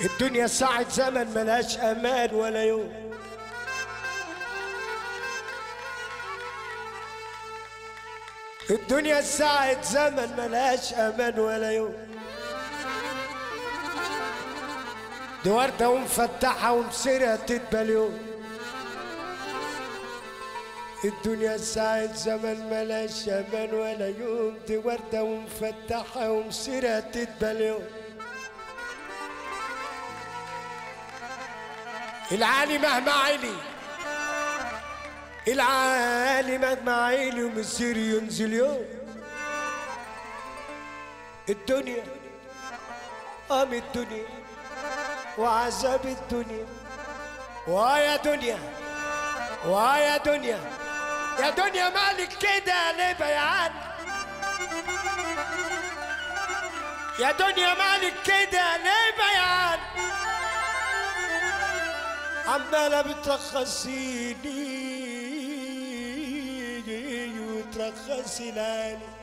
الدنيا ساعة زمن ملهاش امان ولا يوم. الدنيا ساعة زمن ملهاش امان ولا يوم. دي وردة ومفتحة ومسيرها تتبل يوم. الدنيا ساعة زمن ملهاش امان ولا يوم. دي وردة ومفتحة ومسيرها تتبل يوم. العالي مهما علي، العالي مهما علي ومسير ينزل يوم. الدنيا قام الدنيا وعذاب الدنيا. ويا دنيا ويا دنيا يا دنيا مالك كده ليه بيان؟ يا دنيا مالك كده ليه بيان؟ عمالة بترخصيني وترخصي لاني.